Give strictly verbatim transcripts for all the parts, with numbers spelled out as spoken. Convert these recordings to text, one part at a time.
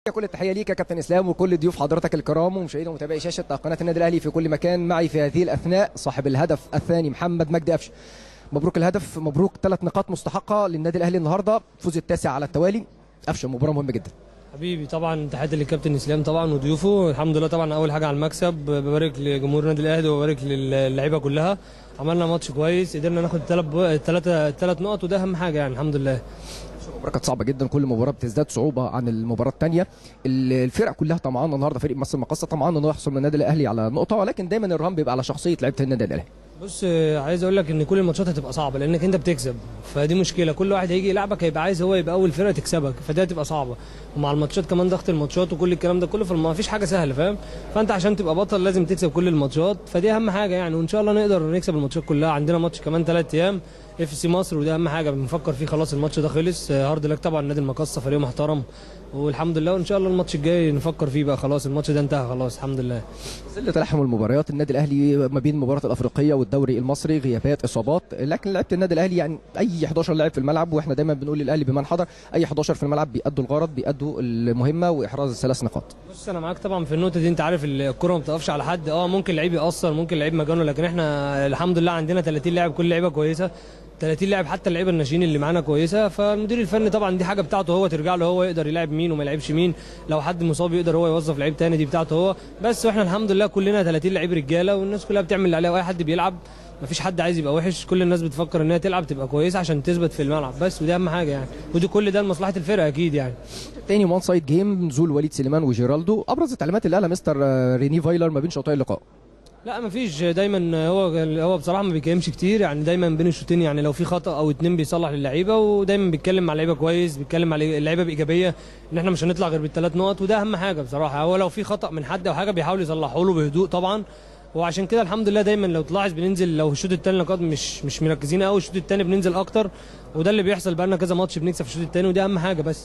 كل التحيه ليك يا كابتن اسلام وكل ضيوف حضرتك الكرام ومشاهدي ومتابعي شاشه قناه النادي الاهلي في كل مكان. معي في هذه الاثناء صاحب الهدف الثاني محمد مجدي قفشه. مبروك الهدف، مبروك ثلاث نقاط مستحقه للنادي الاهلي النهارده، فوز التاسع على التوالي. قفشه مباراه مهمه جدا. حبيبي طبعا تحياتي للكابتن اسلام طبعا وضيوفه. الحمد لله طبعا اول حاجه على المكسب، ببارك لجمهور النادي الاهلي وببارك للعيبه كلها. عملنا ماتش كويس، قدرنا ناخد ثلاث ثلاث نقط وده اهم حاجه يعني الحمد لله. المباراه كانت صعبه جدا، كل مباراه بتزداد صعوبه عن المباراه الثانيه. الفرق كلها طمعانه النهارده، فريق مصر المقاصه طمعان انه يحصل من النادي الاهلي على نقطه، ولكن دايما الرهان بيبقى على شخصيه لعيبه النادي الاهلي. بص عايز اقول لك ان كل الماتشات هتبقى صعبه لانك انت بتكسب، فدي مشكله. كل واحد هيجي يلعبك هيبقى عايز هو يبقى اول فرقه تكسبك، فدي هتبقى صعبه. ومع الماتشات كمان ضغط الماتشات وكل الكلام ده كله، فما فيش حاجه سهله فاهم. فانت عشان تبقى بطل لازم تكسب كل الماتشات، فدي اهم حاجه يعني. وان شاء الله نقدر نكسب الماتشات كلها. عندنا ماتش كمان ثلاث ايام اف سي مصر وده اهم حاجه بنفكر فيه. خلاص الماتش ده خلص، هارد لك طبعا نادي المقاصه فريق محترم والحمد لله. وان شاء الله الماتش الجاي نفكر فيه بقى، خلاص الماتش ده انتهى خلاص الحمد لله. ظل تلاحم المباريات النادي الاهلي ما بين المباراه الافريقيه والدوري المصري، غيابات اصابات، لكن لعيبه النادي الاهلي يعني اي حداشر لاعب في الملعب، واحنا دايما بنقول للاهلي بمن حضر، اي حداشر في الملعب بيأدوا الغرض، بيأدوا المهمه واحراز الثلاث نقاط. بص انا معاك طبعا في النقطه دي. انت عارف الكوره ما بتقفش على حد، اه ممكن لعيب يقصر ممكن لعيب مجانه، لكن احنا الحمد لله عندنا ثلاثين لاعب، كل لعيبه كويسه، ثلاثين لاعب حتى اللعيبه الناشئين اللي معانا كويسه. فالمدير الفني طبعا دي حاجه بتاعته هو، ترجع له هو، يقدر يلعب مين وما يلعبش مين. لو حد مصاب يقدر هو يوظف لعيب ثاني، دي بتاعته هو بس. واحنا الحمد لله كلنا ثلاثين لعيب رجاله، والناس كلها بتعمل اللي عليها، واي حد بيلعب مفيش حد عايز يبقى وحش، كل الناس بتفكر ان هي تلعب تبقى كويسه عشان تثبت في الملعب بس، ودي اهم حاجه يعني. ودي كل ده لمصلحه الفرقه اكيد يعني. تاني وان سايد جيم، نزول وليد سليمان وجيرالدو، ابرز التعليمات اللي قالها مستر ريني فايلر ما بين شوطي اللقاء. لا مفيش، دايما هو هو بصراحه ما بيكلمش كتير يعني، دايما بين الشوطين يعني لو في خطا او اتنين بيصلح للعيبه، ودايما بيتكلم مع اللعيبه كويس، بيتكلم مع اللعيبه بايجابيه ان احنا مش هنطلع غير بالثلاث نقط، وده اهم حاجه بصراحه. هو لو في خطا من حد او حاجه بيحاول يصلحه له بهدوء طبعا، وعشان كده الحمد لله دايما لو تلاحظ بننزل، لو الشوط الثاني نقاط مش مش مركزين قوي، الشوط الثاني بننزل اكتر، وده اللي بيحصل بقى لنا كذا ماتش بنكسب في الشوط الثاني، ودي اهم حاجه بس.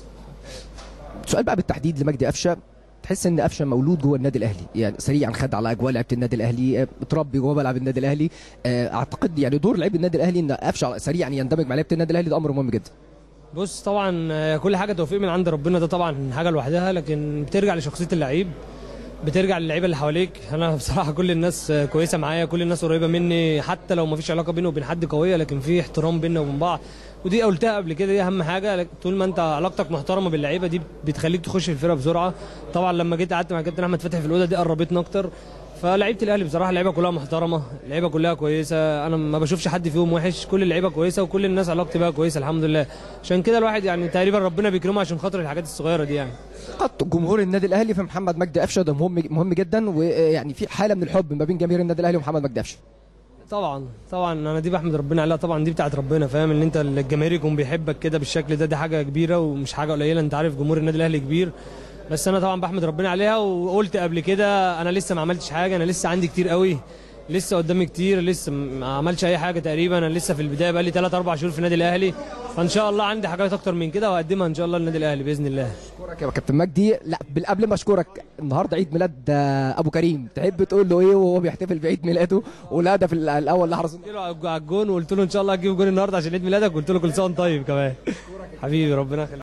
سؤال بقى بالتحديد لمجدي قفشه، تحس ان قفشه مولود جوه النادي الاهلي، يعني سريعا خد على اجواء لعيبه النادي الاهلي، اتربي جوه ملعب النادي الاهلي، اعتقد يعني دور لعيب النادي الاهلي ان قفشه سريعا يندمج مع لعيبه النادي الاهلي ده امر مهم جدا. بص طبعا كل حاجه توفيق من عند ربنا، ده طبعا حاجه لوحدها، لكن بترجع لشخصيه اللعيب، بترجع للعيبه اللي حواليك. انا بصراحه كل الناس كويسه معايا، كل الناس قريبه مني، حتى لو ما فيش علاقه بيني وبين حد قويه، لكن في احترام بيننا وبين بعض، ودي قلتها قبل كده، دي اهم حاجه. طول ما انت علاقتك محترمه باللعيبه دي بتخليك تخش في الفرقه بسرعه. طبعا لما جيت قعدت مع كابتن احمد فتحي في الاوضه دي قربتنا اكتر. فلعيبه الاهلي بصراحه اللعيبه كلها محترمه، اللعيبه كلها كويسه، انا ما بشوفش حد فيهم وحش، كل اللعيبه كويسه وكل الناس علاقتي بقى كويسه الحمد لله. عشان كده الواحد يعني تقريبا ربنا بيكرمه عشان خاطر الحاجات الصغيره دي يعني. قد جمهور النادي الاهلي في محمد مجدي قفشه ده مهم مهم جدا، ويعني في حاله من الحب ما بين جماهير النادي الاهلي ومحمد مجدي قفشه. طبعا طبعا انا دي بحمد ربنا عليها طبعا، دي بتاعت ربنا فاهم، ان انت الجماهير يكون بيحبك كده بالشكل ده، دي حاجه كبيره ومش حاجه قليله. انت عارف جمهور النادي الاهلي كبير، بس انا طبعا بحمد ربنا عليها. وقلت قبل كده انا لسه ما عملتش حاجه، انا لسه عندي كتير قوي، لسه قدامي كتير، لسه ما عملش اي حاجه تقريبا، انا لسه في البدايه بقى لي ثلاث اربع شهور في النادي الاهلي، فان شاء الله عندي حاجات اكتر من كده وهقدمها ان شاء الله للنادي الاهلي باذن الله. اشكرك يا كابتن مجدي. لا قبل ما اشكرك، النهارده عيد ميلاد ابو كريم، تحب تقول له ايه وهو بيحتفل بعيد ميلاده والهدف الاول اللي حرزه؟ قلت له على الجون وقلت له ان شاء الله هتجيب جون النهارده عشان عيد ميلادك، قلت له كل سنه وانت طيب كمان. حبيبي ربنا يخليك.